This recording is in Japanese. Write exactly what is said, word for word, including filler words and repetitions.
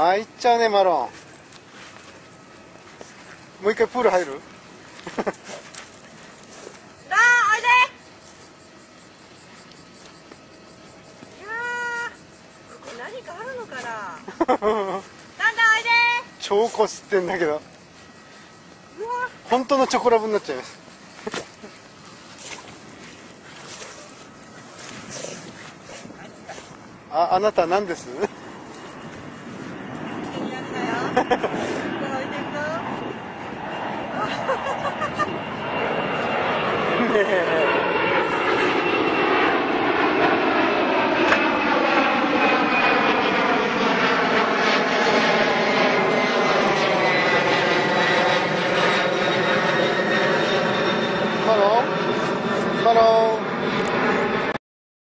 参っちゃうねマロン。もう一回プール入る？ あーおいで。いやーここ何かあるのかな。だんだんおいで。 超こすってんだけど、 うわ本当のチョコラブになっちゃいます。あ、あなた何です？ やるなよ。ここ置いていくぞ。 ねえ。マロン？マロン？